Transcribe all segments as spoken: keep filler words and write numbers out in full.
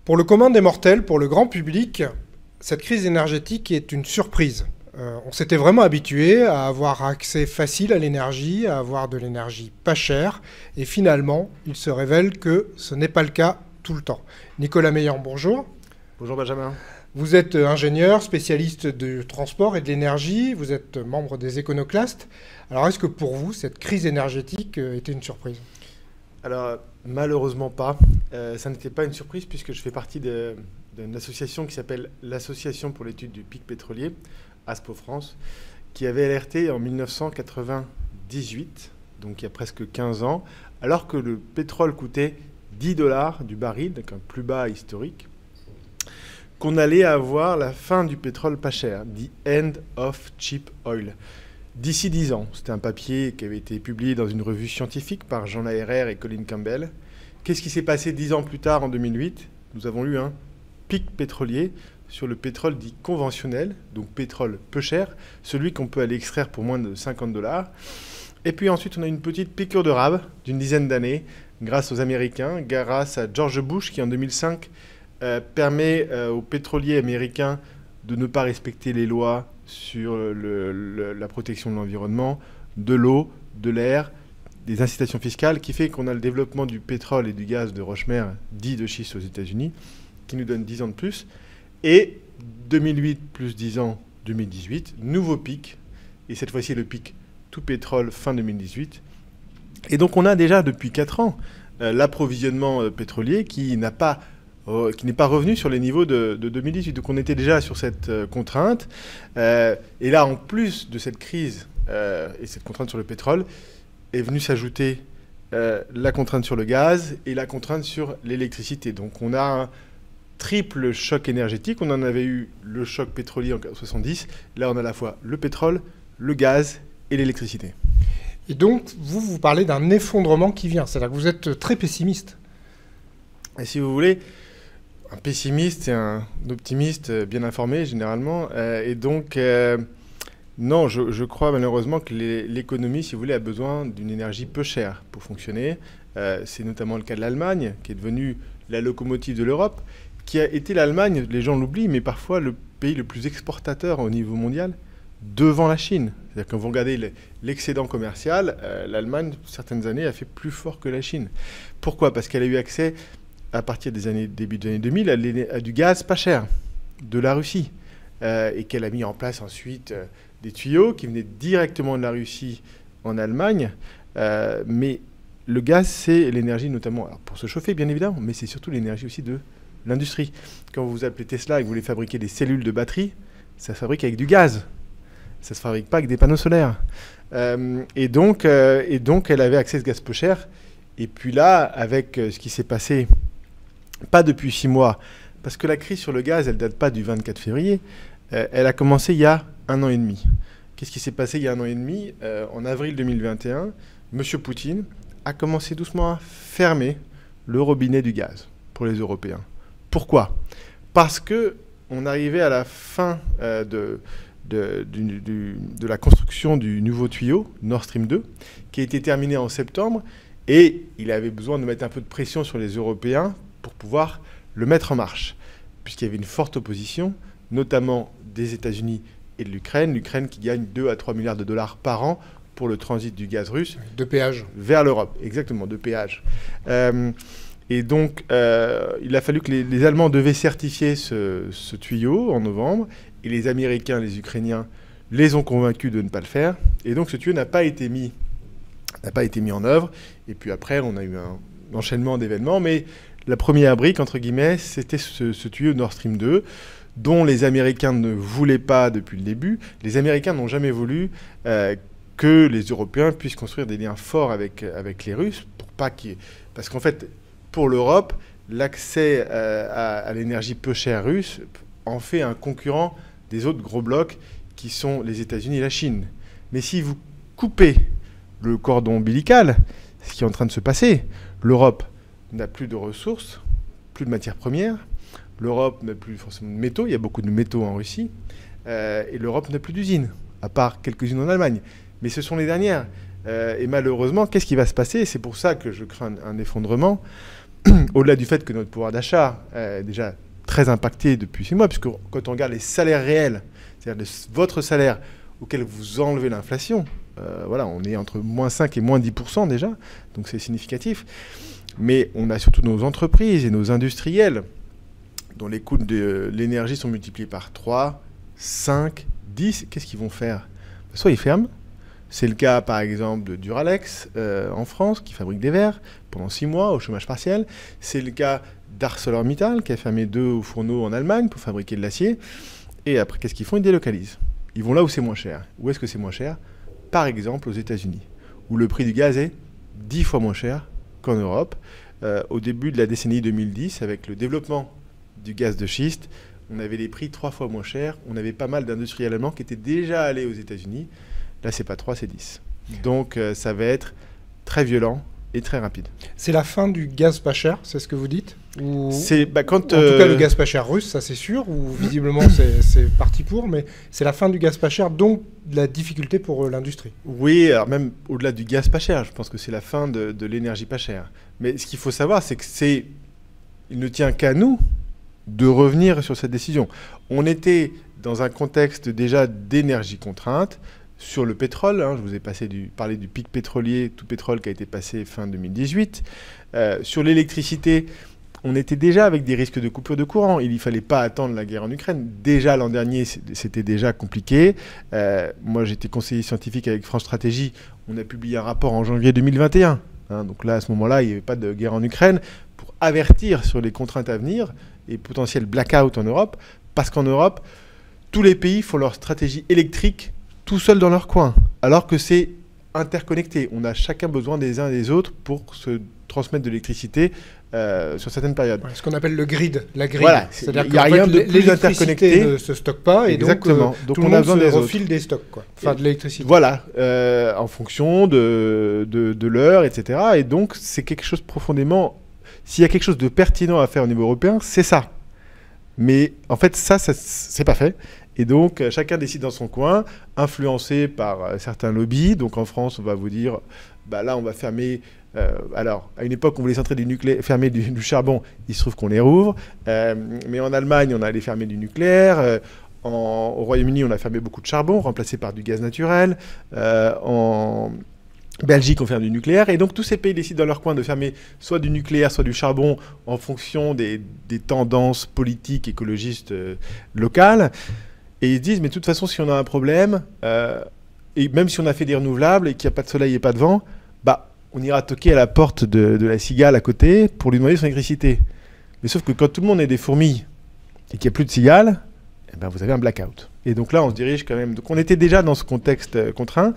Pour le commun des mortels, pour le grand public, cette crise énergétique est une surprise. Euh, on s'était vraiment habitué à avoir accès facile à l'énergie, à avoir de l'énergie pas chère, et finalement, il se révèle que ce n'est pas le cas tout le temps. Nicolas Meillan, bonjour. Bonjour Benjamin. Vous êtes ingénieur, spécialiste du transport et de l'énergie, vous êtes membre des Éconoclastes. Alors est-ce que pour vous, cette crise énergétique était une surprise ? Alors malheureusement pas. Euh, ça n'était pas une surprise puisque je fais partie d'une association qui s'appelle l'Association pour l'étude du pic pétrolier, ASPO France, qui avait alerté en mille neuf cent quatre-vingt-dix-huit, donc il y a presque quinze ans, alors que le pétrole coûtait dix dollars du baril, donc un plus bas historique, qu'on allait avoir la fin du pétrole pas cher, the end of cheap oil. D'ici dix ans, c'était un papier qui avait été publié dans une revue scientifique par Jean Laherrère et Colin Campbell. Qu'est-ce qui s'est passé dix ans plus tard, en deux mille huit? Nous avons eu un pic pétrolier sur le pétrole dit conventionnel, donc pétrole peu cher, celui qu'on peut aller extraire pour moins de cinquante dollars. Et puis ensuite, on a une petite piqûre de rab d'une dizaine d'années, grâce aux Américains, grâce à George Bush, qui en deux mille cinq euh, permet euh, aux pétroliers américains de ne pas respecter les lois sur le, le, la protection de l'environnement, de l'eau, de l'air, des incitations fiscales, qui fait qu'on a le développement du pétrole et du gaz de roche-mère, dit de schiste aux États-Unis, qui nous donne dix ans de plus. Et deux mille huit plus dix ans, deux mille dix-huit, nouveau pic, et cette fois-ci le pic tout pétrole fin deux mille dix-huit. Et donc on a déjà depuis quatre ans euh, l'approvisionnement euh, pétrolier qui n'a pas Euh, qui n'est pas revenu sur les niveaux de, de deux mille dix-huit. Donc on était déjà sur cette euh, contrainte. Euh, et là, en plus de cette crise euh, et cette contrainte sur le pétrole, est venue s'ajouter euh, la contrainte sur le gaz et la contrainte sur l'électricité. Donc on a un triple choc énergétique. On en avait eu le choc pétrolier en soixante-dix. Là, on a à la fois le pétrole, le gaz et l'électricité. Et donc, vous, vous parlez d'un effondrement qui vient. C'est-à-dire que vous êtes très pessimiste. Et si vous voulez... Un pessimiste et un optimiste bien informé, généralement. Euh, et donc, euh, non, je, je crois malheureusement que l'économie, si vous voulez, a besoin d'une énergie peu chère pour fonctionner. Euh, c'est notamment le cas de l'Allemagne, qui est devenue la locomotive de l'Europe, qui a été l'Allemagne, les gens l'oublient, mais parfois le pays le plus exportateur au niveau mondial, devant la Chine. C'est-à-dire quand vous regardez l'excédent commercial, euh, l'Allemagne, certaines années, a fait plus fort que la Chine. Pourquoi? Parce qu'elle a eu accès à partir des années, début des années deux mille, à, à du gaz pas cher de la Russie. Euh, et qu'elle a mis en place ensuite euh, des tuyaux qui venaient directement de la Russie en Allemagne. Euh, mais le gaz, c'est l'énergie notamment alors pour se chauffer, bien évidemment, mais c'est surtout l'énergie aussi de l'industrie. Quand vous appelez Tesla et que vous voulez fabriquer des cellules de batterie, ça se fabrique avec du gaz. Ça ne se fabrique pas avec des panneaux solaires. Euh, et, donc, euh, et donc, elle avait accès à ce gaz peu cher. Et puis là, avec euh, ce qui s'est passé... Pas depuis six mois, parce que la crise sur le gaz, elle ne date pas du vingt-quatre février. Euh, elle a commencé il y a un an et demi. Qu'est-ce qui s'est passé il y a un an et demi? euh, En avril deux mille vingt et un, M. Poutine a commencé doucement à fermer le robinet du gaz pour les Européens. Pourquoi? Parce qu'on arrivait à la fin euh, de, de, du, du, de la construction du nouveau tuyau, Nord Stream deux, qui a été terminé en septembre, et il avait besoin de mettre un peu de pression sur les Européens pour pouvoir le mettre en marche, puisqu'il y avait une forte opposition, notamment des États-Unis et de l'Ukraine, l'Ukraine qui gagne deux à trois milliards de dollars par an pour le transit du gaz russe. De péage. Vers l'Europe, exactement, de péage. Euh, et donc, euh, il a fallu que les, les Allemands devaient certifier ce, ce tuyau en novembre, et les Américains, les Ukrainiens, les ont convaincus de ne pas le faire, et donc ce tuyau n'a pas été mis, n'a pas été mis en œuvre, et puis après, on a eu un enchaînement d'événements, mais la première brique, entre guillemets, c'était ce, ce tuyau Nord Stream deux, dont les Américains ne voulaient pas depuis le début. Les Américains n'ont jamais voulu euh, que les Européens puissent construire des liens forts avec, avec les Russes, pour pas qu'il... parce qu'en fait, pour l'Europe, l'accès euh, à, à l'énergie peu chère russe en fait un concurrent des autres gros blocs qui sont les États-Unis et la Chine. Mais si vous coupez le cordon ombilical, ce qui est en train de se passer, l'Europe n'a plus de ressources, plus de matières premières. L'Europe n'a plus forcément de métaux. Il y a beaucoup de métaux en Russie. Euh, et l'Europe n'a plus d'usines, à part quelques-unes en Allemagne. Mais ce sont les dernières. Euh, et malheureusement, qu'est-ce qui va se passer? C'est pour ça que je crains un, un effondrement. au-delà du fait que notre pouvoir d'achat est déjà très impacté depuis six mois, puisque quand on regarde les salaires réels, c'est-à-dire votre salaire auquel vous enlevez l'inflation, euh, voilà, on est entre moins cinq et moins dix pour cent déjà, donc c'est significatif. Mais on a surtout nos entreprises et nos industriels, dont les coûts de l'énergie sont multipliés par trois, cinq, dix. Qu'est-ce qu'ils vont faire? Soit ils ferment. C'est le cas, par exemple, de Duralex euh, en France, qui fabrique des verres pendant six mois au chômage partiel. C'est le cas d'ArcelorMittal, qui a fermé deux fourneaux en Allemagne pour fabriquer de l'acier. Et après, qu'est-ce qu'ils font? Ils délocalisent. Ils vont là où c'est moins cher. Où est-ce que c'est moins cher? Par exemple, aux États-Unis, où le prix du gaz est dix fois moins cher qu'en Europe. Euh, au début de la décennie deux mille dix, avec le développement du gaz de schiste, on avait les prix trois fois moins chers. On avait pas mal d'industriels allemands qui étaient déjà allés aux États-Unis. Là, c'est pas trois, c'est dix. Donc, euh, ça va être très violent et très rapide. C'est la fin du gaz pas cher, c'est ce que vous dites? Ou... C'est, bah, quand, En euh... tout cas, le gaz pas cher russe, ça c'est sûr, ou visiblement c'est parti pour, mais c'est la fin du gaz pas cher, donc de la difficulté pour euh, l'industrie. Oui, alors même au-delà du gaz pas cher, je pense que c'est la fin de, de l'énergie pas chère. Mais ce qu'il faut savoir, c'est que c'est, il ne tient qu'à nous de revenir sur cette décision. On était dans un contexte déjà d'énergie contrainte. Sur le pétrole, hein, je vous ai passé du, parlé du pic pétrolier, tout pétrole qui a été passé fin deux mille dix-huit. Euh, sur l'électricité, on était déjà avec des risques de coupure de courant. Il ne fallait pas attendre la guerre en Ukraine. Déjà l'an dernier, c'était déjà compliqué. Euh, moi, j'étais conseiller scientifique avec France Stratégie. On a publié un rapport en janvier deux mille vingt et un. Hein, donc là, à ce moment-là, il n'y avait pas de guerre en Ukraine pour avertir sur les contraintes à venir et potentiel blackout en Europe. Parce qu'en Europe, tous les pays font leur stratégie électrique tout seuls dans leur coin, alors que c'est interconnecté. On a chacun besoin des uns et des autres pour se transmettre de l'électricité euh, sur certaines périodes. Ouais, ce qu'on appelle le grid, la grille. Voilà, c'est-à-dire qu'il n'y a rien de plus interconnecté. Ne se stocke pas et Exactement. donc, euh, donc tout on le monde a besoin se des refile autres. des stocks, quoi. Enfin, de l'électricité. Voilà, euh, en fonction de, de, de l'heure, et cetera. Et donc, c'est quelque chose profondément... S'il y a quelque chose de pertinent à faire au niveau européen, c'est ça. Mais en fait, ça, ça c'est pas fait. Et donc, euh, chacun décide dans son coin, influencé par euh, certains lobbies. Donc, en France, on va vous dire, bah, là, on va fermer... Euh, alors, à une époque, on voulait centrer du nucléaire, fermer du, du charbon. Il se trouve qu'on les rouvre. Euh, mais en Allemagne, on a allé fermer du nucléaire. Euh, en, au Royaume-Uni, on a fermé beaucoup de charbon, remplacé par du gaz naturel. Euh, en Belgique, on ferme du nucléaire. Et donc, tous ces pays décident dans leur coin de fermer soit du nucléaire, soit du charbon, en fonction des, des tendances politiques, écologistes euh, locales. Et ils se disent, mais de toute façon, si on a un problème, euh, et même si on a fait des renouvelables et qu'il n'y a pas de soleil et pas de vent, bah, on ira toquer à la porte de, de la cigale à côté pour lui demander son électricité. Mais sauf que quand tout le monde est des fourmis et qu'il n'y a plus de cigales, eh ben, vous avez un blackout. Et donc là, on se dirige quand même... Donc on était déjà dans ce contexte euh, contraint,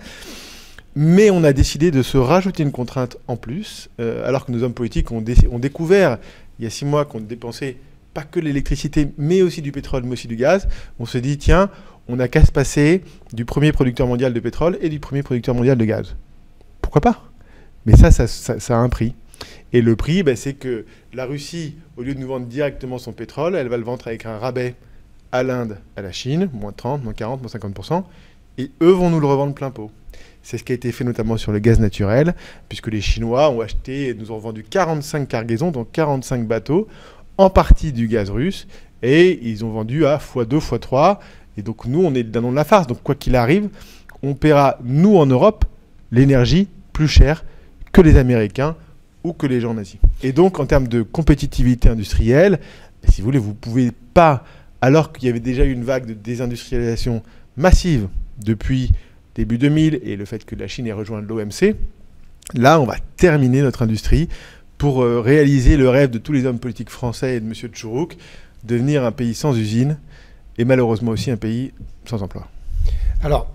mais on a décidé de se rajouter une contrainte en plus, euh, alors que nos hommes politiques ont, dé ont découvert, il y a six mois, qu'on dépensait pas que l'électricité, mais aussi du pétrole, mais aussi du gaz. On se dit, tiens, on n'a qu'à se passer du premier producteur mondial de pétrole et du premier producteur mondial de gaz. Pourquoi pas? Mais ça ça, ça, ça a un prix. Et le prix, ben, c'est que la Russie, au lieu de nous vendre directement son pétrole, elle va le vendre avec un rabais à l'Inde, à la Chine, moins trente, moins quarante, moins cinquante pour cent, et eux vont nous le revendre plein pot. C'est ce qui a été fait notamment sur le gaz naturel, puisque les Chinois ont acheté et nous ont vendu quarante-cinq cargaisons, donc quarante-cinq bateaux, en partie du gaz russe, et ils ont vendu à fois deux, fois trois, et donc nous, on est dans de la farce. Donc quoi qu'il arrive, on paiera, nous en Europe, l'énergie plus chère que les Américains ou que les gens en Asie. Et donc en termes de compétitivité industrielle, si vous voulez, vous ne pouvez pas, alors qu'il y avait déjà eu une vague de désindustrialisation massive depuis début deux mille et le fait que la Chine ait rejoint l'O M C, là, on va terminer notre industrie pour euh, réaliser le rêve de tous les hommes politiques français et de M. Tchourouk, devenir un pays sans usine et malheureusement aussi un pays sans emploi. Alors,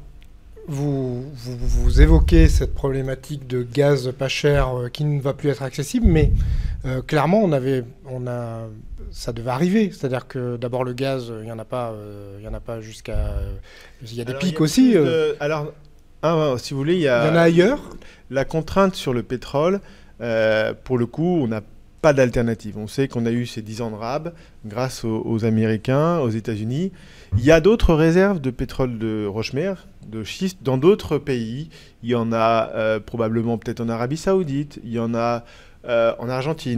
vous, vous, vous évoquez cette problématique de gaz pas cher euh, qui ne va plus être accessible, mais euh, clairement, on avait, on a, ça devait arriver. C'est-à-dire que d'abord, le gaz, il n'y en a pas, euh, il y en a pas jusqu'à... Euh, il y a des alors, pics y a aussi. Euh, de, alors, ah, si vous voulez, il y a... Il y en a ailleurs. La contrainte sur le pétrole, euh, pour le coup, on n'a pas d'alternative. On sait qu'on a eu ces dix ans de rab grâce aux, aux Américains, aux États-Unis. Il y a d'autres réserves de pétrole de roche-mère, de schiste, dans d'autres pays. Il y en a euh, probablement peut-être en Arabie Saoudite, il y en a euh, en Argentine,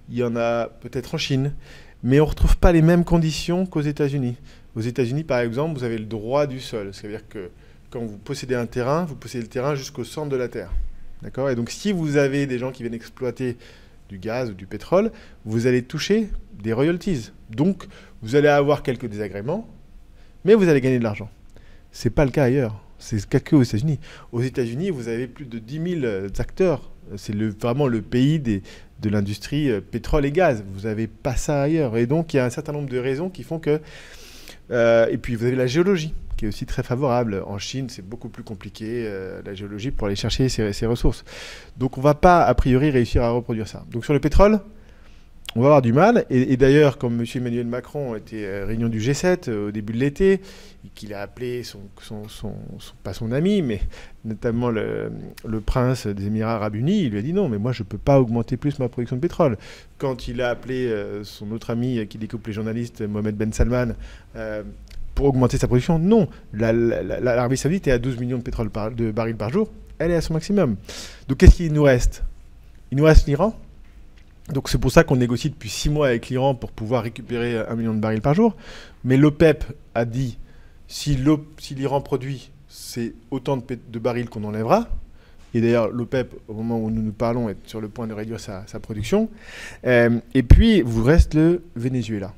il y en a peut-être en Chine, mais on ne retrouve pas les mêmes conditions qu'aux États-Unis. Aux États-Unis, par exemple, vous avez le droit du sol. C'est-à-dire que quand vous possédez un terrain, vous possédez le terrain jusqu'au centre de la terre. D'accord ? Et donc, si vous avez des gens qui viennent exploiter du gaz ou du pétrole, vous allez toucher des royalties. Donc, vous allez avoir quelques désagréments, mais vous allez gagner de l'argent. Ce n'est pas le cas ailleurs. C'est que aux États-Unis. Aux États-Unis, vous avez plus de dix mille acteurs. C'est le, vraiment le pays des, de l'industrie euh, pétrole et gaz. Vous n'avez pas ça ailleurs. Et donc, il y a un certain nombre de raisons qui font que... Euh, et puis, vous avez la géologie, qui est aussi très favorable. En Chine, c'est beaucoup plus compliqué, euh, la géologie, pour aller chercher ces, ces ressources. Donc, on ne va pas, a priori, réussir à reproduire ça. Donc, sur le pétrole, on va avoir du mal. Et, et d'ailleurs, comme M. Emmanuel Macron était à la réunion du G sept euh, au début de l'été, et qu'il a appelé, son, son, son, son, pas son ami, mais notamment le, le prince des Émirats Arabes Unis, il lui a dit non, mais moi, je ne peux pas augmenter plus ma production de pétrole. Quand il a appelé euh, son autre ami qui découpe les journalistes, Mohamed Ben Salman, euh, pour augmenter sa production, non. L'Arabie Saoudite est à douze millions de, pétrole par, de barils par jour. Elle est à son maximum. Donc, qu'est-ce qu'il nous reste? Il nous reste l'Iran. Donc c'est pour ça qu'on négocie depuis six mois avec l'Iran pour pouvoir récupérer un million de barils par jour. Mais l'OPEP a dit, si l'Iran produit, c'est autant de, de barils qu'on enlèvera. Et d'ailleurs, l'OPEP, au moment où nous nous parlons, est sur le point de réduire sa, sa production. Euh, et puis, vous reste le Venezuela.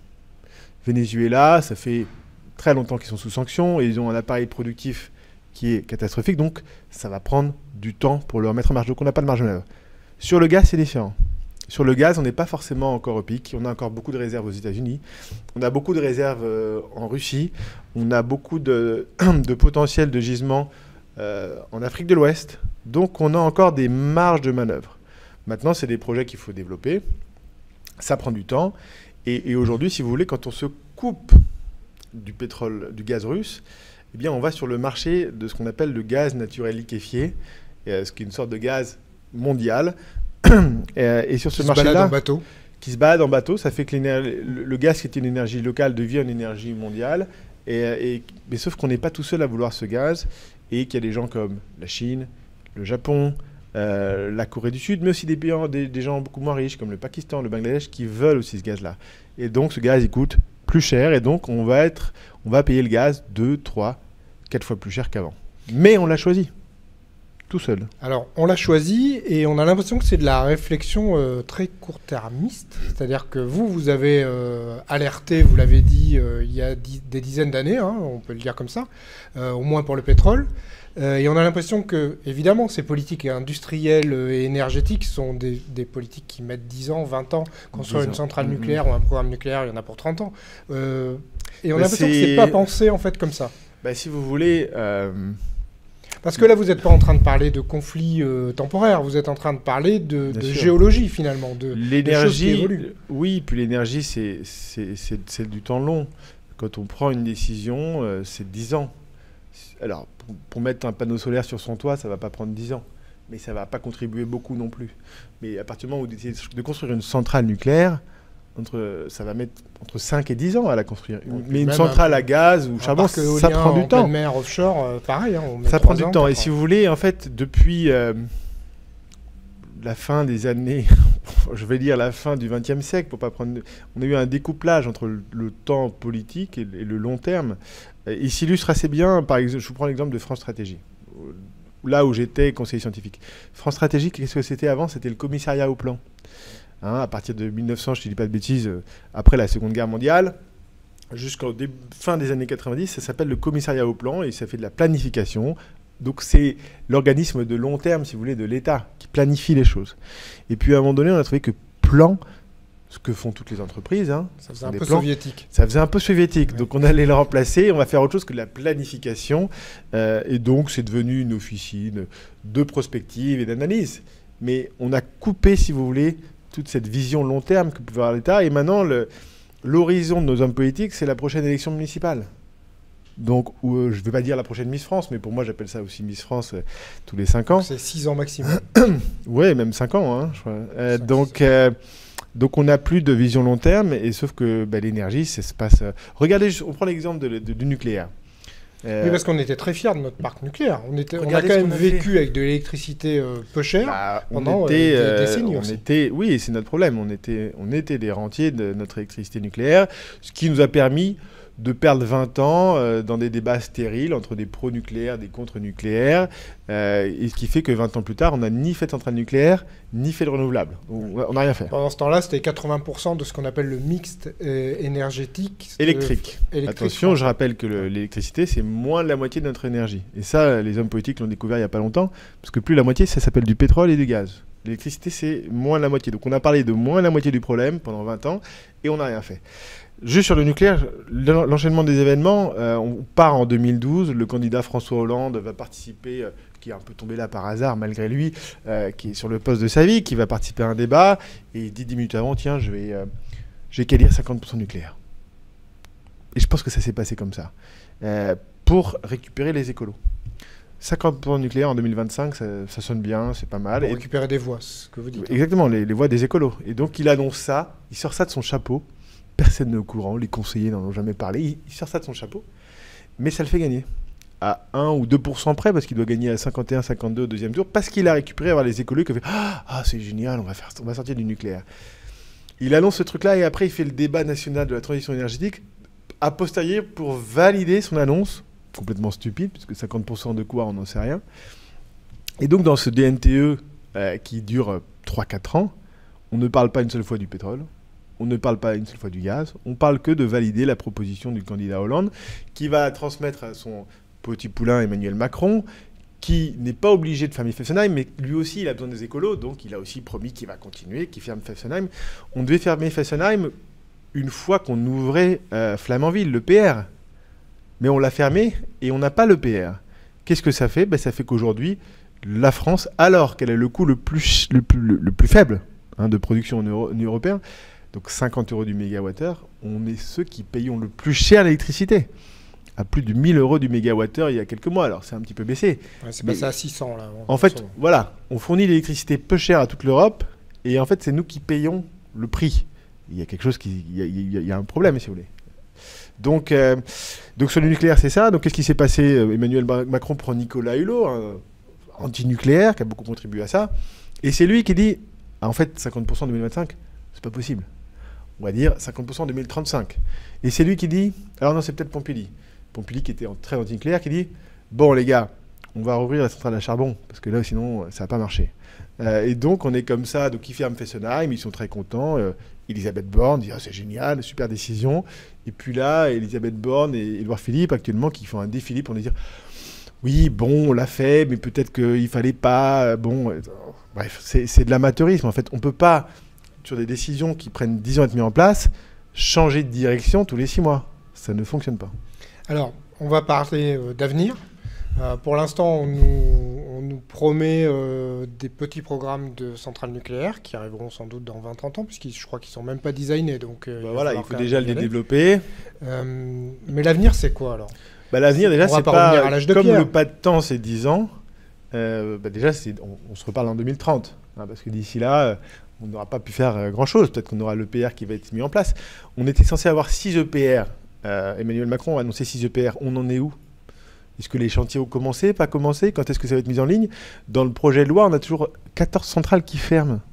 Venezuela, ça fait très longtemps qu'ils sont sous sanctions et ils ont un appareil productif qui est catastrophique. Donc, ça va prendre du temps pour leur mettre en marche. Donc, on n'a pas de marge de manœuvre. Sur le gaz, c'est différent. Sur le gaz, on n'est pas forcément encore au pic. On a encore beaucoup de réserves aux États-Unis. On a beaucoup de réserves euh, en Russie. On a beaucoup de, de potentiel de gisement euh, en Afrique de l'Ouest. Donc, on a encore des marges de manœuvre. Maintenant, c'est des projets qu'il faut développer. Ça prend du temps. Et, et aujourd'hui, si vous voulez, quand on se coupe du pétrole, du gaz russe, eh bien, on va sur le marché de ce qu'on appelle le gaz naturel liquéfié, euh, ce qui est une sorte de gaz mondial. Et, et sur ce marché-là, qui se balade en bateau, ça fait que le, le gaz qui était une énergie locale devient une énergie mondiale. Et, et, mais sauf qu'on n'est pas tout seul à vouloir ce gaz et qu'il y a des gens comme la Chine, le Japon, euh, la Corée du Sud, mais aussi des, pays, des, des gens beaucoup moins riches comme le Pakistan, le Bangladesh, qui veulent aussi ce gaz-là. Et donc ce gaz, il coûte plus cher et donc on va, être, on va payer le gaz deux, trois, quatre fois plus cher qu'avant. Mais on l'a choisi. Tout seul. Alors, on l'a choisi et on a l'impression que c'est de la réflexion euh, très court-termiste. C'est-à-dire que vous, vous avez euh, alerté, vous l'avez dit, euh, il y a di des dizaines d'années, hein, on peut le dire comme ça, euh, au moins pour le pétrole. Euh, et on a l'impression que, évidemment, ces politiques industrielles et énergétiques sont des, des politiques qui mettent dix ans, vingt ans. Construire une centrale nucléaire mmh. ou un programme nucléaire, il y en a pour trente ans. Euh, et on bah a l'impression que c'est pas pensé, en fait, comme ça. Bah, si vous voulez... Euh... Parce que là, vous n'êtes pas en train de parler de conflits euh, temporaires, vous êtes en train de parler de, de géologie, finalement, de l'énergie. Oui, puis l'énergie, c'est du temps long. Quand on prend une décision, euh, c'est dix ans. Alors, pour, pour mettre un panneau solaire sur son toit, ça ne va pas prendre dix ans. Mais ça ne va pas contribuer beaucoup non plus. Mais à partir du moment où vous décidez de construire une centrale nucléaire, entre, ça va mettre entre cinq et dix ans à la construire. Donc, mais une centrale un, à gaz ou charbon, ça prend du temps. En mer offshore, euh, pareil. Hein, ça prend du temps. Et si vous voulez, en fait, depuis euh, la fin des années, je vais dire la fin du vingtième siècle, pour pas prendre, on a eu un découplage entre le, le temps politique et, et le long terme. Il s'illustre assez bien, par exemple, je vous prends l'exemple de France Stratégie. Là où j'étais conseiller scientifique. France Stratégie, qu'est-ce que c'était avant? C'était le commissariat au plan. Hein, à partir de mille neuf cents, je ne dis pas de bêtises, euh, après la Seconde Guerre mondiale, jusqu'au fin des années quatre-vingt-dix, ça s'appelle le commissariat au plan et ça fait de la planification. Donc c'est l'organisme de long terme, si vous voulez, de l'État qui planifie les choses. Et puis à un moment donné, on a trouvé que plan, ce que font toutes les entreprises, hein, ça faisait un peu plans, soviétique. Ça faisait un peu soviétique. Ouais. Donc on allait le remplacer, on va faire autre chose que de la planification. Euh, et donc c'est devenu une officine de prospective et d'analyse. Mais on a coupé, si vous voulez, toute cette vision long terme que pouvait avoir l'État. Et maintenant, l'horizon de nos hommes politiques, c'est la prochaine élection municipale. Donc, où, euh, je ne vais pas dire la prochaine Miss France, mais pour moi, j'appelle ça aussi Miss France euh, tous les cinq ans. C'est six ans maximum. Oui, même cinq ans, hein, je crois. Euh, donc, euh, donc, on n'a plus de vision long terme, et sauf que bah, l'énergie, ça se passe... Euh... Regardez, on prend l'exemple de, de, du nucléaire. Euh, Oui, parce qu'on était très fiers de notre parc nucléaire. On, était, on a Regardez quand ce même qu'on a vécu fait. avec de l'électricité euh, peu chère bah, on pendant était, euh, des euh, décennies on aussi. était, oui, et c'est notre problème. On était, on était des rentiers de notre électricité nucléaire, ce qui nous a permis de perdre vingt ans euh, dans des débats stériles entre des pro-nucléaires, des contre-nucléaires, euh, et ce qui fait que vingt ans plus tard, on n'a ni fait de centrale nucléaire, ni fait de renouvelable. On n'a rien fait. Pendant ce temps-là, c'était quatre-vingts pour cent de ce qu'on appelle le mixte euh, énergétique. Électrique. Euh, électrique. Attention, je rappelle que le- l'électricité, c'est moins de la moitié de notre énergie. Et ça, les hommes politiques l'ont découvert il n'y a pas longtemps, parce que plus de la moitié, ça s'appelle du pétrole et du gaz. L'électricité, c'est moins de la moitié. Donc on a parlé de moins de la moitié du problème pendant vingt ans, et on n'a rien fait. Juste sur le nucléaire, l'enchaînement des événements, euh, on part en deux mille douze, le candidat François Hollande va participer, euh, qui est un peu tombé là par hasard malgré lui, euh, qui est sur le poste de sa vie, qui va participer à un débat, et il dit dix minutes avant, tiens, je vais, euh, je vais qu'élire cinquante pour cent nucléaire. Et je pense que ça s'est passé comme ça, euh, pour récupérer les écolos. cinquante pour cent nucléaire en deux mille vingt-cinq, ça, ça sonne bien, c'est pas mal. Pour Et récupérer des voix, c'est ce que vous dites. exactement, les, les voix des écolos. Et donc il annonce ça, il sort ça de son chapeau. Personne n'est au courant, les conseillers n'en ont jamais parlé. Il, il sort ça de son chapeau, mais ça le fait gagner. À un ou deux pour cent près, parce qu'il doit gagner à cinquante et un cinquante-deux au deuxième tour, parce qu'il a récupéré avoir les écolos qui ont fait ah, ah, c'est génial, on va, faire, on va sortir du nucléaire. Il annonce ce truc-là et après il fait le débat national de la transition énergétique a posteriori pour valider son annonce, complètement stupide, puisque cinquante pour cent de quoi, on n'en sait rien. Et donc dans ce D N T E euh, qui dure euh, trois quatre ans, on ne parle pas une seule fois du pétrole. On ne parle pas une seule fois du gaz, on parle que de valider la proposition du candidat Hollande, qui va transmettre à son petit poulain Emmanuel Macron, qui n'est pas obligé de fermer Fessenheim, mais lui aussi il a besoin des écolos, donc il a aussi promis qu'il va continuer, qu'il ferme Fessenheim. On devait fermer Fessenheim une fois qu'on ouvrait euh, Flamanville, le P R. Mais on l'a fermé et on n'a pas le P R. Qu'est-ce que ça fait? Ben, ça fait qu'aujourd'hui, la France, alors qu'elle a le coût le plus, le plus, le, le plus faible hein, de production en Euro, en européen, donc cinquante euros du mégawattheure, on est ceux qui payons le plus cher l'électricité. À plus de mille euros du mégawattheure il y a quelques mois. Alors c'est un petit peu baissé. Ouais, c'est Mais passé à six cents là. En fait, voilà, on fournit l'électricité peu chère à toute l'Europe et en fait c'est nous qui payons le prix. Il y a quelque chose qui, il y a, il y a, il y a un problème si vous voulez. Donc, euh, donc sur le nucléaire c'est ça. Donc qu'est-ce qui s'est passé? Emmanuel Macron prend Nicolas Hulot, un anti-nucléaire qui a beaucoup contribué à ça, et c'est lui qui dit ah, en fait cinquante pour cent en deux mille vingt-cinq, c'est pas possible. On va dire cinquante pour cent en deux mille trente-cinq. Et c'est lui qui dit, alors non, c'est peut-être Pompili. Pompili qui était en, très anti-nucléaire, qui dit, bon les gars, on va rouvrir la centrale à charbon, parce que là, sinon, ça va pas marcher. Euh, et donc, on est comme ça, donc ils ferment Fessenheim, ils sont très contents. Euh, Elisabeth Borne dit, ah, c'est génial, super décision. Et puis là, Elisabeth Borne et Édouard Philippe, actuellement, qui font un défilé pour nous dire, oui, bon, on l'a fait, mais peut-être qu'il fallait pas, bon... Euh, bref, c'est de l'amateurisme, en fait. On peut pas... sur des décisions qui prennent dix ans à être mises en place, changer de direction tous les six mois. Ça ne fonctionne pas. Alors, on va parler euh, d'avenir. Euh, pour l'instant, on nous, on nous promet euh, des petits programmes de centrales nucléaires qui arriveront sans doute dans vingt à trente ans, puisque je crois qu'ils ne sont même pas designés. Donc, euh, Bah il voilà, il faut déjà les aller. développer. Euh, mais l'avenir, c'est quoi alors? Bah, l'avenir, déjà, c'est pas pas... revenir à l'âge de comme pierre. le pas de temps, c'est dix ans, euh, bah déjà, on, on se reparle en deux mille trente. Hein, parce que d'ici là... Euh, on n'aura pas pu faire euh, grand-chose. Peut-être qu'on aura l'E P R qui va être mis en place. On était censé avoir six E P R. Euh, Emmanuel Macron a annoncé six E P R. On en est où? Est-ce que les chantiers ont commencé, pas commencé? Quand est-ce que ça va être mis en ligne? Dans le projet de loi, on a toujours quatorze centrales qui ferment.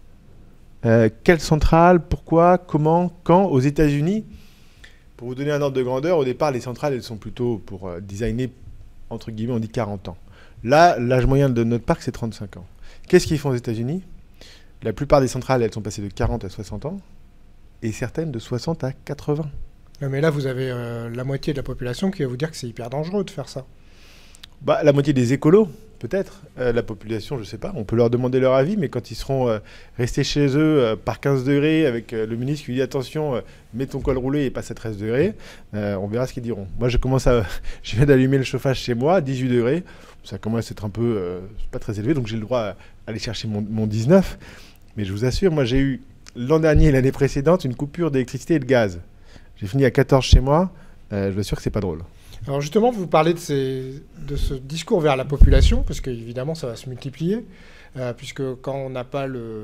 Euh, quelles centrales? Pourquoi? Comment? Quand? Aux États-Unis, pour vous donner un ordre de grandeur, au départ, les centrales, elles sont plutôt pour euh, designer, entre guillemets, on dit quarante ans. Là, l'âge moyen de notre parc, c'est trente-cinq ans. Qu'est-ce qu'ils font aux États-Unis? La plupart des centrales, elles sont passées de quarante à soixante ans, et certaines de soixante à quatre-vingts. Mais là, vous avez euh, la moitié de la population qui va vous dire que c'est hyper dangereux de faire ça. Bah, la moitié des écolos, peut-être. Euh, la population, je ne sais pas. On peut leur demander leur avis, mais quand ils seront euh, restés chez eux euh, par quinze degrés, avec euh, le ministre qui lui dit attention, euh, mets ton col roulé et passe à treize degrés, euh, on verra ce qu'ils diront. Moi, je commence à, je viens d'allumer le chauffage chez moi, dix-huit degrés. Ça commence à être un peu, euh, pas très élevé, donc j'ai le droit d'aller chercher mon, mon dix-neuf. Mais je vous assure, moi, j'ai eu l'an dernier et l'année précédente une coupure d'électricité et de gaz. J'ai fini à quatorze chez moi. Euh, je vous assure que c'est pas drôle. Alors justement, vous parlez de, ces, de ce discours vers la population, parce qu'évidemment, ça va se multiplier, euh, puisque quand on n'a pas le,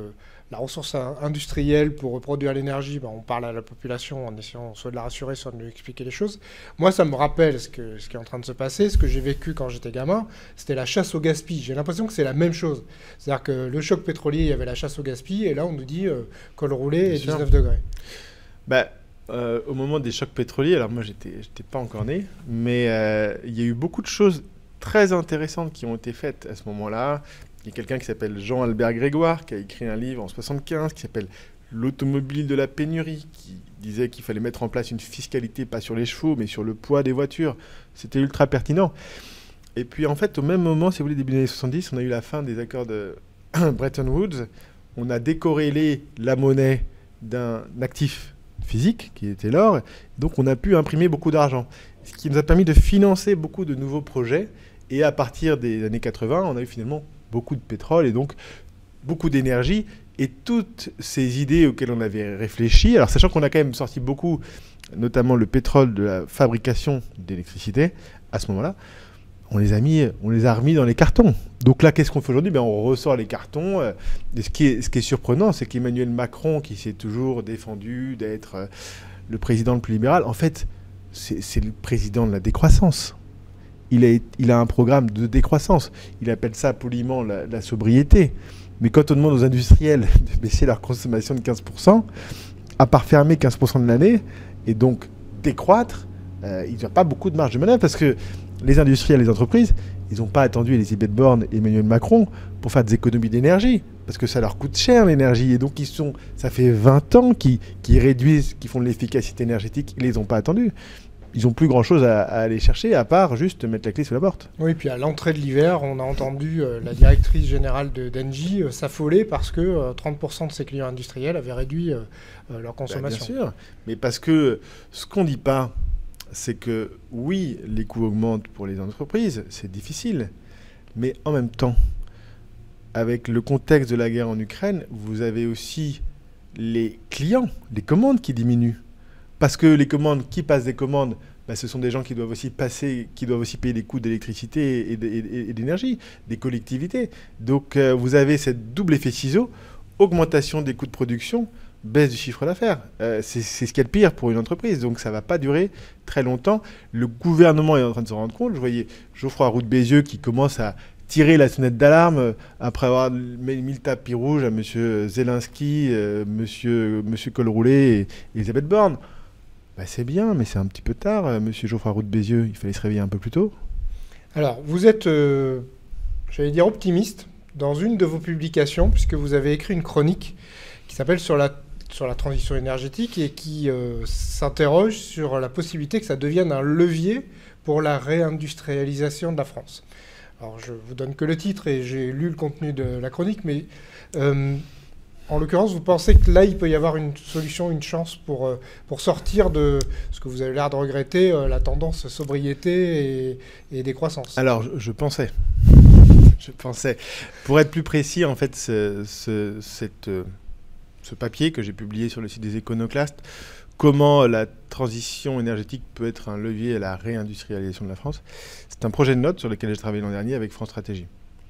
la ressource industrielle pour produire l'énergie, ben, on parle à la population en essayant soit de la rassurer, soit de lui expliquer les choses. Moi, ça me rappelle ce, que, ce qui est en train de se passer, ce que j'ai vécu quand j'étais gamin, c'était la chasse au gaspille. J'ai l'impression que c'est la même chose. C'est-à-dire que le choc pétrolier, il y avait la chasse au gaspille, et là, on nous dit euh, col roulé et dix-neuf degrés. Bah, euh, au moment des chocs pétroliers, alors moi, j'étais, j'étais pas encore né, mais euh, il y a eu beaucoup de choses très intéressantes qui ont été faites à ce moment-là. Il y a quelqu'un qui s'appelle Jean-Albert Grégoire qui a écrit un livre en soixante-quinze qui s'appelle L'automobile de la pénurie, qui disait qu'il fallait mettre en place une fiscalité pas sur les chevaux mais sur le poids des voitures. C'était ultra pertinent. Et puis en fait, au même moment, si vous voulez, début des années soixante-dix, on a eu la fin des accords de Bretton Woods. On a décorrélé la monnaie d'un actif physique qui était l'or. Donc on a pu imprimer beaucoup d'argent, ce qui nous a permis de financer beaucoup de nouveaux projets. Et à partir des années quatre-vingts, on a eu finalement beaucoup de pétrole et donc beaucoup d'énergie. Et toutes ces idées auxquelles on avait réfléchi, alors sachant qu'on a quand même sorti beaucoup, notamment le pétrole de la fabrication d'électricité, à ce moment-là, on les a mis, on les a remis dans les cartons. Donc là, qu'est-ce qu'on fait aujourd'hui? Ben, on ressort les cartons. Et ce qui est, ce qui est surprenant, c'est qu'Emmanuel Macron, qui s'est toujours défendu d'être le président le plus libéral, en fait, c'est, c'est le président de la décroissance. Il a, il a un programme de décroissance. Il appelle ça poliment la, la sobriété. Mais quand on demande aux industriels de baisser leur consommation de quinze pour cent, à part fermer quinze pour cent de l'année, et donc décroître, euh, ils n'ont pas beaucoup de marge de manœuvre, parce que les industriels, les entreprises, ils n'ont pas attendu Elisabeth Borne et Emmanuel Macron pour faire des économies d'énergie, parce que ça leur coûte cher l'énergie. Et donc ils sont, ça fait vingt ans qu'ils, qu'ils réduisent, qu'ils font de l'efficacité énergétique, ils ne les ont pas attendus. Ils n'ont plus grand-chose à, à aller chercher, à part juste mettre la clé sous la porte. Oui, puis à l'entrée de l'hiver, on a entendu euh, la directrice générale de d'Engie euh, s'affoler parce que euh, trente pour cent de ses clients industriels avaient réduit euh, euh, leur consommation. Ben, bien sûr, mais parce que ce qu'on ne dit pas, c'est que oui, les coûts augmentent pour les entreprises, c'est difficile, mais en même temps, avec le contexte de la guerre en Ukraine, vous avez aussi les clients, les commandes qui diminuent. Parce que les commandes, qui passent des commandes, bah, ce sont des gens qui doivent aussi passer, qui doivent aussi payer les coûts d'électricité et, et, et d'énergie, des collectivités. Donc euh, vous avez cette double effet ciseau, augmentation des coûts de production, baisse du chiffre d'affaires. Euh, c'est, c'est ce qu'il y a de pire pour une entreprise, donc ça ne va pas durer très longtemps. Le gouvernement est en train de se rendre compte. Je voyais Geoffroy Roux de Bézieux qui commence à tirer la sonnette d'alarme après avoir mis le tapis rouge à M. Zelensky, euh, M. Monsieur Colroulet et Elisabeth Borne. Bah c'est bien, mais c'est un petit peu tard, euh, monsieur Geoffroy Roux de Bézieux. Il fallait se réveiller un peu plus tôt. Alors, vous êtes, euh, j'allais dire, optimiste dans une de vos publications, puisque vous avez écrit une chronique qui s'appelle sur la, sur la transition énergétique et qui euh, s'interroge sur la possibilité que ça devienne un levier pour la réindustrialisation de la France. Alors, je vous donne que le titre et j'ai lu le contenu de la chronique, mais... Euh, En l'occurrence, vous pensez que là, il peut y avoir une solution, une chance pour, euh, pour sortir de ce que vous avez l'air de regretter, euh, la tendance sobriété et, et décroissance. Alors, je, je pensais. je pensais. Pour être plus précis, en fait, ce, ce, cette, euh, ce papier que j'ai publié sur le site des Éconoclastes, comment la transition énergétique peut être un levier à la réindustrialisation de la France, c'est un projet de note sur lequel j'ai travaillé l'an dernier avec France Stratégie,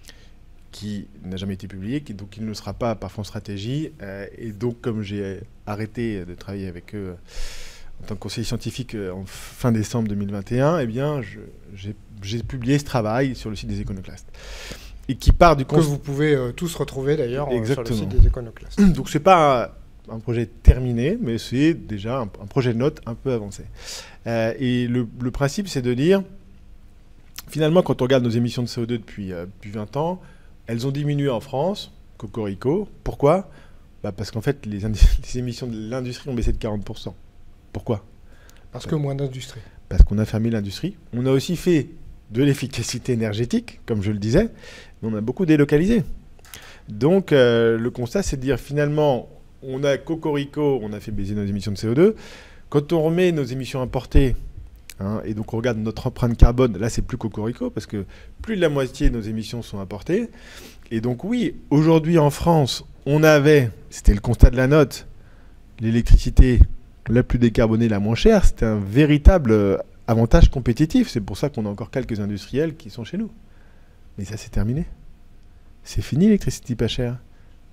qui n'a jamais été publié, qui, donc il ne le sera pas par France Stratégie. Euh, et donc, comme j'ai arrêté de travailler avec eux euh, en tant que conseiller scientifique euh, en fin décembre deux mille vingt et un, eh bien, je, j'ai, j'ai publié ce travail sur le site des Éconoclastes. Et qui part du Que vous pouvez euh, tous retrouver d'ailleurs euh, sur le site des Éconoclastes. Donc, ce n'est pas un, un projet terminé, mais c'est déjà un, un projet de note un peu avancé. Euh, et le, le principe, c'est de dire, finalement, quand on regarde nos émissions de C O deux depuis, euh, depuis vingt ans, elles ont diminué en France, cocorico. Pourquoi? Bah parce qu'en fait, les, les émissions de l'industrie ont baissé de quarante pour cent. Pourquoi? Parce que moins d'industrie. Parce qu'on a fermé l'industrie. On a aussi fait de l'efficacité énergétique, comme je le disais, mais on a beaucoup délocalisé. Donc, euh, le constat, c'est de dire, finalement, on a cocorico, on a fait baisser nos émissions de C O deux. Quand on remet nos émissions importées, hein, et donc on regarde notre empreinte carbone, là c'est plus cocorico parce que plus de la moitié de nos émissions sont importées. Et donc oui, aujourd'hui en France, on avait, c'était le constat de la note, l'électricité la plus décarbonée, la moins chère. C'était un véritable avantage compétitif. C'est pour ça qu'on a encore quelques industriels qui sont chez nous. Mais ça c'est terminé. C'est fini l'électricité pas chère.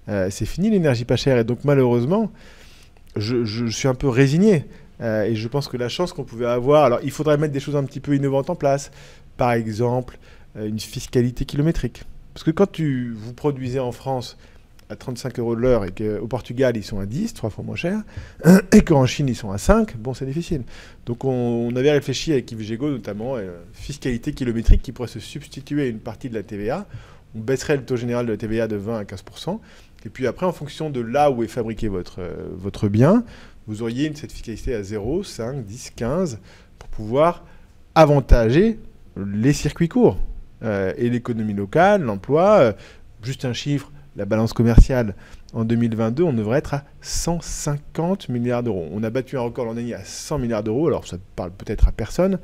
Euh, c'est fini l'énergie pas chère. Et donc malheureusement, je, je, je suis un peu résigné. Euh, et je pense que la chance qu'on pouvait avoir... Alors il faudrait mettre des choses un petit peu innovantes en place. Par exemple, euh, une fiscalité kilométrique. Parce que quand tu, vous produisez en France à trente-cinq euros de l'heure et qu'au Portugal ils sont à dix, trois fois moins cher, et qu'en Chine ils sont à cinq, bon c'est difficile. Donc on, on avait réfléchi avec Yves Gégaud notamment à une fiscalité kilométrique qui pourrait se substituer à une partie de la T V A. On baisserait le taux général de la T V A de vingt à quinze pour cent. Et puis après, en fonction de là où est fabriqué votre, euh, votre bien, vous auriez une, cette fiscalité à zéro, cinq, dix, quinze pour pouvoir avantager les circuits courts euh, et l'économie locale, l'emploi. Euh, juste un chiffre, la balance commerciale en deux mille vingt-deux, on devrait être à cent cinquante milliards d'euros. On a battu un record l'an dernier à cent milliards d'euros, alors ça parle peut-être à personne.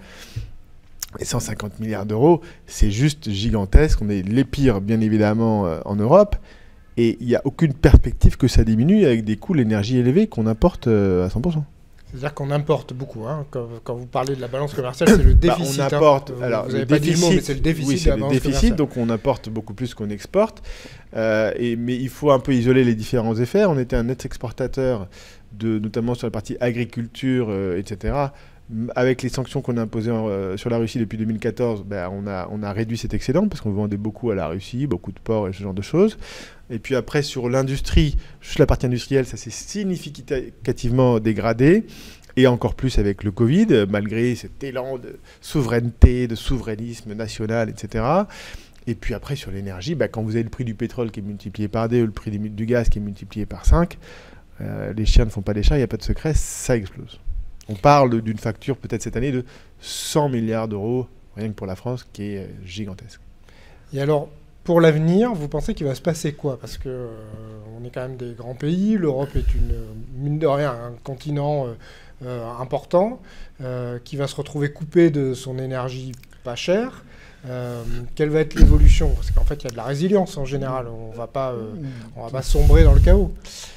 Et cent cinquante milliards d'euros, c'est juste gigantesque. On est les pires, bien évidemment, euh, en Europe. Et il n'y a aucune perspective que ça diminue avec des coûts de l'énergie élevés qu'on importe euh, à cent pour cent. C'est-à-dire qu'on importe beaucoup. Hein. Quand, quand vous parlez de la balance commerciale, c'est le déficit. Bah, on importe. Hein. Alors, vous n'avez pas dit le mot, mais c'est le déficit. Oui, c'est de la le balance déficit, commerciale. donc on importe beaucoup plus qu'on exporte. Euh, et, mais il faut un peu isoler les différents effets. On était un net exportateur, de, notamment sur la partie agriculture, euh, et cetera. Avec les sanctions qu'on a imposées en, euh, sur la Russie depuis deux mille quatorze, ben, on, a, on a réduit cet excédent parce qu'on vendait beaucoup à la Russie, beaucoup de ports et ce genre de choses. Et puis après, sur l'industrie, juste la partie industrielle, ça s'est significativement dégradé. Et encore plus avec le Covid, malgré cet élan de souveraineté, de souverainisme national, et cetera. Et puis après, sur l'énergie, ben, quand vous avez le prix du pétrole qui est multiplié par deux, le prix du gaz qui est multiplié par cinq, euh, les chiens ne font pas les chats, il n'y a pas de secret, ça explose. On parle d'une facture peut-être cette année de cent milliards d'euros, rien que pour la France, qui est gigantesque. Et alors, pour l'avenir, vous pensez qu'il va se passer quoi? Parce qu'on euh, est quand même des grands pays, l'Europe est une, mine de rien, un continent euh, euh, important, euh, qui va se retrouver coupé de son énergie pas chère. Euh, quelle va être l'évolution? Parce qu'en fait, il y a de la résilience en général, on va pas, euh, on va pas sombrer dans le chaos.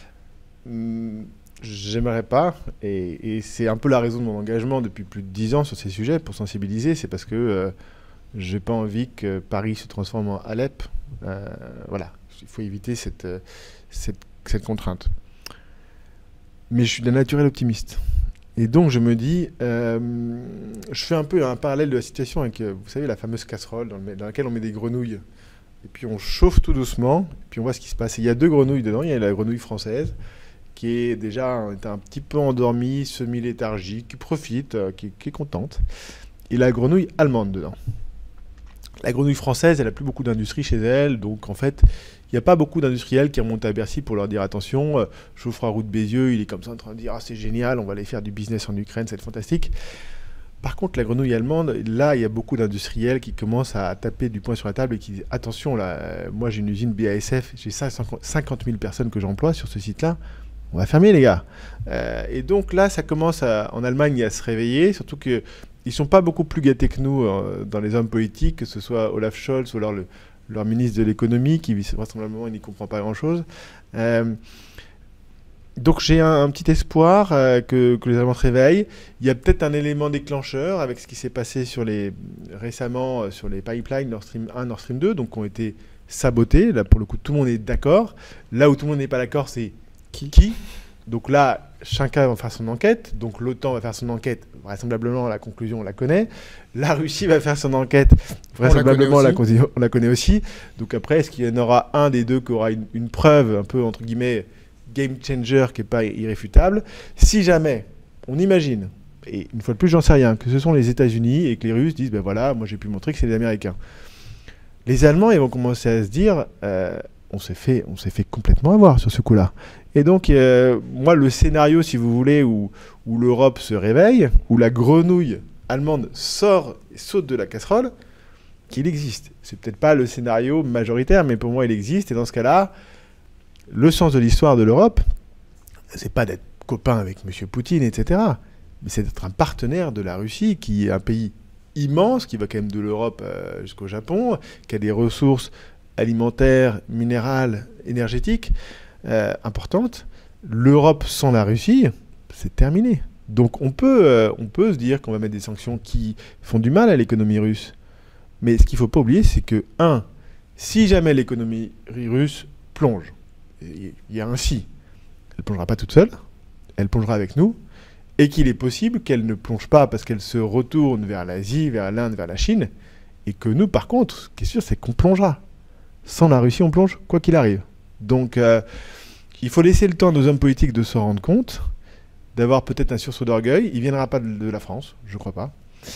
Mmh. J'aimerais pas, et, et c'est un peu la raison de mon engagement depuis plus de dix ans sur ces sujets, pour sensibiliser, c'est parce que euh, j'ai pas envie que Paris se transforme en Alep. Euh, voilà, il faut éviter cette, cette, cette contrainte. Mais je suis d'un naturel optimiste. Et donc je me dis, euh, je fais un peu un parallèle de la situation avec, vous savez, la fameuse casserole dans, le, dans laquelle on met des grenouilles. Et puis on chauffe tout doucement, et puis on voit ce qui se passe. Et il y a deux grenouilles dedans, il y a la grenouille française, qui est déjà est un petit peu endormie, semi-léthargique, qui profite, euh, qui, qui est contente. Et la grenouille allemande dedans. La grenouille française, elle n'a plus beaucoup d'industrie chez elle, donc en fait, il n'y a pas beaucoup d'industriels qui remontent à Bercy pour leur dire attention, euh, Geoffroy Roux de Bézieux, il est comme ça en train de dire ah c'est génial, on va aller faire du business en Ukraine, c'est fantastique. Par contre, la grenouille allemande, là, il y a beaucoup d'industriels qui commencent à taper du poing sur la table et qui disent attention, là, euh, moi j'ai une usine B A S F, j'ai cinquante mille personnes que j'emploie sur ce site-là. On va fermer, les gars. Euh, et donc là, ça commence à, en Allemagne à se réveiller, surtout qu'ils ne sont pas beaucoup plus gâtés que nous euh, dans les hommes politiques, que ce soit Olaf Scholz ou alors le, leur ministre de l'économie, qui vraisemblablement il n'y comprend pas grand-chose. Euh, donc j'ai un, un petit espoir euh, que, que les Allemands se réveillent. Il y a peut-être un élément déclencheur avec ce qui s'est passé sur les, récemment euh, sur les pipelines Nord Stream un, Nord Stream deux, donc qui ont été sabotés. Là, pour le coup, tout le monde est d'accord. Là où tout le monde n'est pas d'accord, c'est Qui, qui Donc là, chacun va faire son enquête. Donc l'OTAN va faire son enquête. Vraisemblablement, la conclusion, on la connaît. La Russie va faire son enquête. Vraisemblablement, on la connaît aussi. On la connaît aussi. Donc après, est-ce qu'il y en aura un des deux qui aura une, une preuve un peu, entre guillemets, game changer qui n'est pas irréfutable? Si jamais, on imagine, et une fois de plus, j'en sais rien, que ce sont les États-Unis et que les Russes disent, ben voilà, moi j'ai pu montrer que c'est les Américains. Les Allemands, ils vont commencer à se dire... Euh, on s'est fait, on s'est fait complètement avoir sur ce coup-là. Et donc, euh, moi, le scénario, si vous voulez, où, où l'Europe se réveille, où la grenouille allemande sort et saute de la casserole, qu'il existe. C'est peut-être pas le scénario majoritaire, mais pour moi, il existe. Et dans ce cas-là, le sens de l'histoire de l'Europe, c'est pas d'être copain avec M. Poutine, et cetera, mais c'est d'être un partenaire de la Russie, qui est un pays immense, qui va quand même de l'Europe euh, jusqu'au Japon, qui a des ressources alimentaires, minérales, énergétiques euh, importantes. L'Europe sans la Russie, c'est terminé. Donc on peut, euh, on peut se dire qu'on va mettre des sanctions qui font du mal à l'économie russe. Mais ce qu'il ne faut pas oublier, c'est que, un, si jamais l'économie russe plonge, il y a un si. Elle ne plongera pas toute seule, elle plongera avec nous, et qu'il est possible qu'elle ne plonge pas parce qu'elle se retourne vers l'Asie, vers l'Inde, vers la Chine, et que nous, par contre, ce qui est sûr, c'est qu'on plongera. Sans la Russie, on plonge, quoi qu'il arrive. Donc, euh, il faut laisser le temps à nos hommes politiques de se rendre compte, d'avoir peut-être un sursaut d'orgueil. Il ne viendra pas de, de la France, je ne crois pas.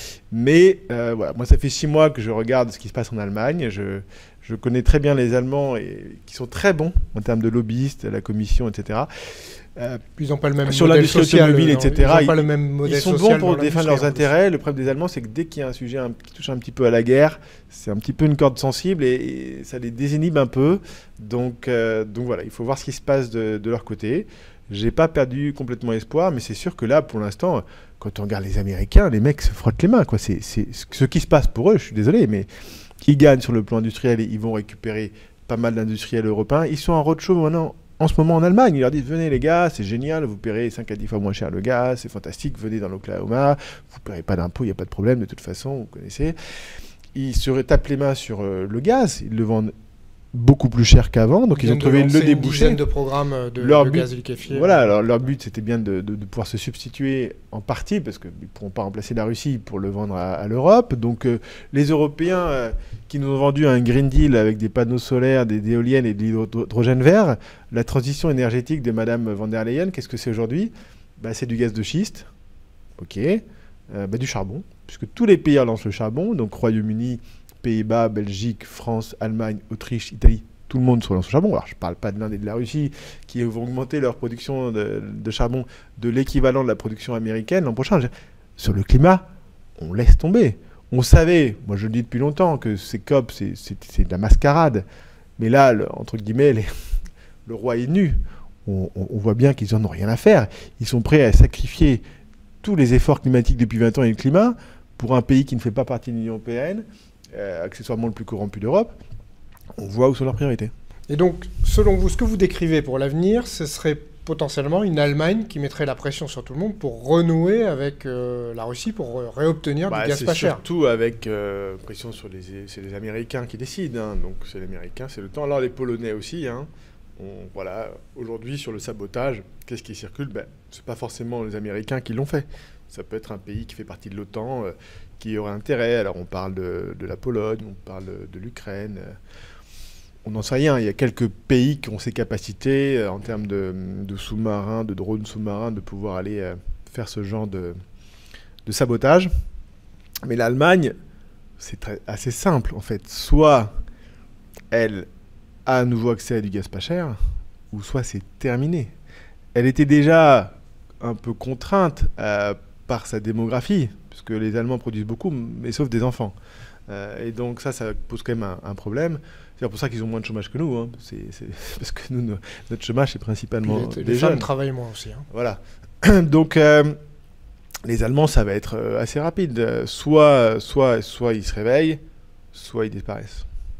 Mais euh, voilà, moi, ça fait six mois que je regarde ce qui se passe en Allemagne. Je, je connais très bien les Allemands, et, qui sont très bons en termes de lobbyistes, la commission, et cetera. Euh, ils n'ont pas le même sur modèle l'industrie social, automobile, non, et cetera. Ils n'ont pas le même modèle Ils sont social bons pour dans défendre leurs l'industrie, intérêts. Le problème des Allemands, c'est que dès qu'il y a un sujet un, qui touche un petit peu à la guerre, c'est un petit peu une corde sensible et, et ça les désinhibe un peu. Donc, euh, donc voilà, il faut voir ce qui se passe de, de leur côté. J'ai pas perdu complètement espoir, mais c'est sûr que là, pour l'instant, quand on regarde les Américains, les mecs se frottent les mains, quoi. C'est, c'est ce qui se passe pour eux. Je suis désolé, mais ils gagnent sur le plan industriel et ils vont récupérer pas mal d'industriels européens. Ils sont en roadshow maintenant, en ce moment en Allemagne. Ils leur disent, venez les gars, c'est génial, vous paierez cinq à dix fois moins cher le gaz, c'est fantastique, venez dans l'Oklahoma, vous ne paierez pas d'impôts, il n'y a pas de problème, de toute façon, vous connaissez. Ils se tapent les mains sur euh, le gaz, ils le vendent beaucoup plus cher qu'avant, donc ils, ils ont trouvé le débouché. De programmes de, leur de but, gaz liquéfié. Voilà, alors leur but c'était bien de, de, de pouvoir se substituer en partie, parce qu'ils ne pourront pas remplacer la Russie pour le vendre à, à l'Europe. Donc euh, les Européens euh, qui nous ont vendu un Green Deal avec des panneaux solaires, des, des éoliennes et de l'hydrogène vert, la transition énergétique de Madame von der Leyen, qu'est-ce que c'est aujourd'hui? Bah, c'est du gaz de schiste, ok, euh, bah, du charbon, puisque tous les pays lancent le charbon, donc Royaume-Uni, Pays-Bas, Belgique, France, Allemagne, Autriche, Italie, tout le monde se lance au charbon. Alors je ne parle pas de l'Inde et de la Russie qui vont augmenter leur production de, de charbon de l'équivalent de la production américaine l'an prochain. Sur le climat, on laisse tomber. On savait, moi je le dis depuis longtemps, que ces C O P, c'est, c'est, c'est de la mascarade. Mais là, le, entre guillemets, les, le roi est nu. On, on, on voit bien qu'ils n'en ont rien à faire. Ils sont prêts à sacrifier tous les efforts climatiques depuis vingt ans et le climat pour un pays qui ne fait pas partie de l'Union européenne, Euh, accessoirement le plus corrompu d'Europe. On voit où sont leurs priorités. Et donc, selon vous, ce que vous décrivez pour l'avenir, ce serait potentiellement une Allemagne qui mettrait la pression sur tout le monde pour renouer avec euh, la Russie, pour euh, réobtenir bah, du gaz pas cher. Surtout avec euh, pression sur les, c'est les Américains qui décident. Hein. Donc c'est les Américains, c'est le temps. Alors les Polonais aussi. Hein. On, voilà, aujourd'hui sur le sabotage, qu'est-ce qui circule? Ben, c'est pas forcément les Américains qui l'ont fait. Ça peut être un pays qui fait partie de l'OTAN, euh, qui aurait intérêt. Alors on parle de, de la Pologne, on parle de, de l'Ukraine. Euh, on n'en sait rien. Il y a quelques pays qui ont ces capacités euh, en termes de, de sous-marins, de drones sous-marins, de pouvoir aller euh, faire ce genre de, de sabotage. Mais l'Allemagne, c'est très, assez simple en fait. Soit elle a à nouveau accès à du gaz pas cher, ou soit c'est terminé. Elle était déjà un peu contrainte euh, par sa démographie, puisque les Allemands produisent beaucoup, mais sauf des enfants. Euh, et donc ça, ça pose quand même un, un problème. C'est pour ça qu'ils ont moins de chômage que nous. Hein. C'est, c'est parce que nous, no, notre chômage, c'est principalement les, des les jeunes. femmes travaillent moins aussi. Hein. Voilà. Donc euh, les Allemands, ça va être assez rapide. Soit, soit, soit ils se réveillent, soit ils disparaissent.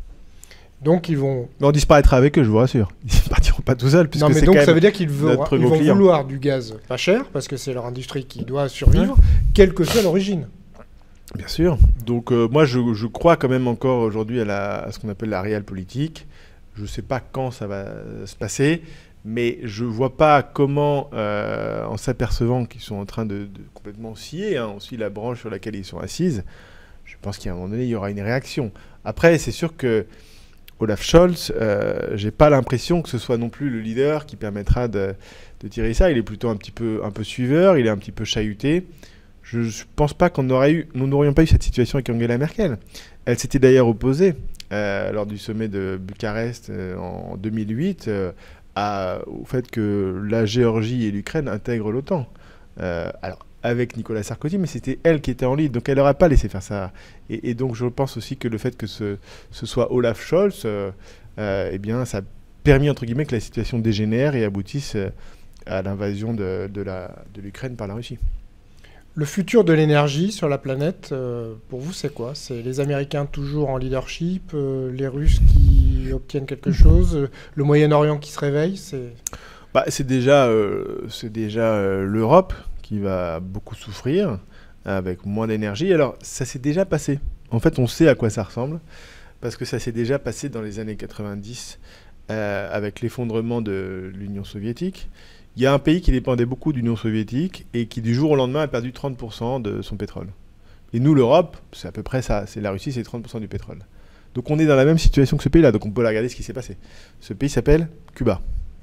Donc ils vont... Mais on disparaîtra avec eux, je vous rassure. Ils ne partiront pas tout seuls. Non, mais donc ça veut dire qu'ils vont, ils vont vouloir du gaz pas cher, parce que c'est leur industrie qui doit survivre, ouais. Quelle que soit l'origine. Bien sûr. Donc euh, moi, je, je crois quand même encore aujourd'hui à, la, à ce qu'on appelle la réelle politique. Je ne sais pas quand ça va se passer, mais je ne vois pas comment, euh, en s'apercevant qu'ils sont en train de, de complètement scier, hein, aussi la branche sur laquelle ils sont assises, je pense qu'à un moment donné, il y aura une réaction. Après, c'est sûr que Olaf Scholz, euh, j'ai pas l'impression que ce soit non plus le leader qui permettra de, de tirer ça. Il est plutôt un petit peu, un peu suiveur, il est un petit peu chahuté. Je ne pense pas qu'on aurait eu, nous n'aurions pas eu cette situation avec Angela Merkel. Elle s'était d'ailleurs opposée euh, lors du sommet de Bucarest euh, en deux mille huit euh, à, au fait que la Géorgie et l'Ukraine intègrent l'OTAN. Euh, alors, avec Nicolas Sarkozy, mais c'était elle qui était en lead, donc elle n'aurait pas laissé faire ça. Et, et donc je pense aussi que le fait que ce, ce soit Olaf Scholz, euh, euh, eh bien, ça a permis, entre guillemets, que la situation dégénère et aboutisse euh, à l'invasion de, de, la, de l'Ukraine par la Russie. Le futur de l'énergie sur la planète, euh, pour vous, c'est quoi? C'est les Américains toujours en leadership, euh, les Russes qui obtiennent quelque chose, euh, le Moyen-Orient qui se réveille, c'est... Bah, c'est déjà, euh, c'est déjà euh, l'Europe qui va beaucoup souffrir, avec moins d'énergie. Alors, ça s'est déjà passé. En fait, on sait à quoi ça ressemble, parce que ça s'est déjà passé dans les années quatre-vingt-dix euh, avec l'effondrement de l'Union soviétique. Il y a un pays qui dépendait beaucoup de l'Union soviétique et qui, du jour au lendemain, a perdu trente pour cent de son pétrole. Et nous, l'Europe, c'est à peu près ça. C'est la Russie, c'est trente pour cent du pétrole. Donc on est dans la même situation que ce pays-là. Donc on peut regarder ce qui s'est passé. Ce pays s'appelle Cuba.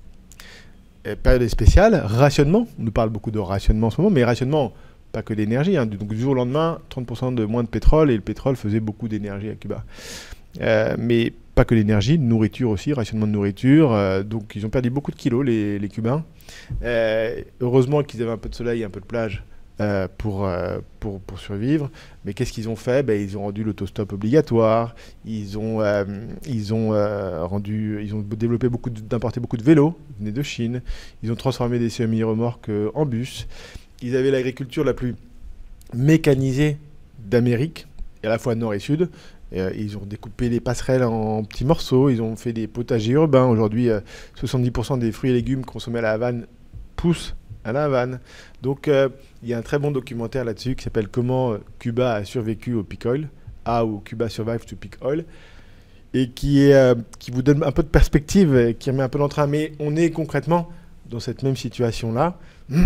Et période spéciale, rationnement. On nous parle beaucoup de rationnement en ce moment, mais rationnement, pas que d'énergie. Hein. Donc du jour au lendemain, trente pour cent de moins de pétrole, et le pétrole faisait beaucoup d'énergie à Cuba. Euh, mais pas que l'énergie, nourriture aussi, rationnement de nourriture. Euh, donc ils ont perdu beaucoup de kilos, les, les Cubains. Euh, heureusement qu'ils avaient un peu de soleil et un peu de plage euh, pour, euh, pour, pour survivre. Mais qu'est-ce qu'ils ont fait? Ben, ils ont rendu l'autostop obligatoire. Ils ont, euh, ils ont, euh, rendu, ils ont développé beaucoup d'importer beaucoup de vélos, ils venaient de Chine. Ils ont transformé des semi-remorques en bus. Ils avaient l'agriculture la plus mécanisée d'Amérique, à la fois nord et sud. Euh, ils ont découpé les passerelles en petits morceaux, ils ont fait des potagers urbains. Aujourd'hui, euh, soixante-dix pour cent des fruits et légumes consommés à la Havane poussent à la Havane. Donc, euh, il y a un très bon documentaire là-dessus qui s'appelle « Comment Cuba a survécu au peak oil », How Cuba Survived to Peak Oil, et qui, est, euh, qui vous donne un peu de perspective, et qui remet un peu d'entrain. Mais on est concrètement dans cette même situation-là.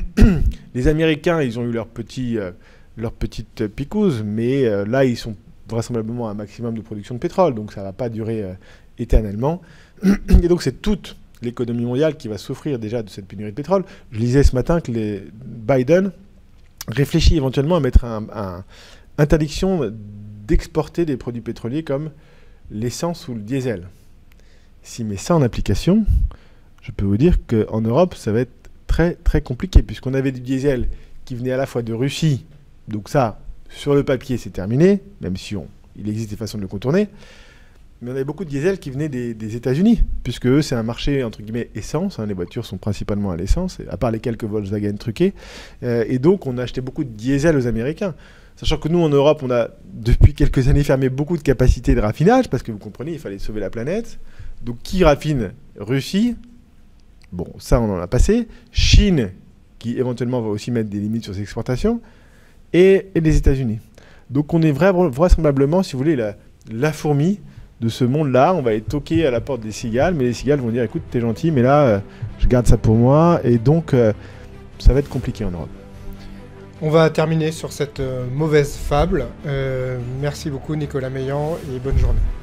Les Américains, ils ont eu leur, petit, euh, leur petite picouse, mais euh, là, ils sont vraisemblablement un maximum de production de pétrole, donc ça ne va pas durer euh, éternellement. Et donc c'est toute l'économie mondiale qui va souffrir déjà de cette pénurie de pétrole. Je lisais ce matin que les Biden réfléchit éventuellement à mettre un, un interdiction d'exporter des produits pétroliers comme l'essence ou le diesel. S'il met ça en application, je peux vous dire qu'en Europe, ça va être très très compliqué, puisqu'on avait du diesel qui venait à la fois de Russie, donc ça, sur le papier, c'est terminé, même si on, il existe des façons de le contourner. Mais on avait beaucoup de diesel qui venaient des, des États-Unis, puisque eux, c'est un marché, entre guillemets, essence. Hein, les voitures sont principalement à l'essence, à part les quelques Volkswagen truqués. Euh, et donc, on a acheté beaucoup de diesel aux Américains. Sachant que nous, en Europe, on a, depuis quelques années, fermé beaucoup de capacités de raffinage, parce que vous comprenez, il fallait sauver la planète. Donc, qui raffine? Russie. Bon, ça, on en a passé. Chine, qui éventuellement va aussi mettre des limites sur ses exportations. Et, et les États-Unis. Donc on est vraiment, vraisemblablement, si vous voulez, la, la fourmi de ce monde-là. On va aller toquer à la porte des cigales, mais les cigales vont dire, écoute, t'es gentil, mais là, euh, je garde ça pour moi. Et donc, euh, ça va être compliqué en Europe. On va terminer sur cette euh, mauvaise fable. Euh, merci beaucoup Nicolas Meillan et bonne journée.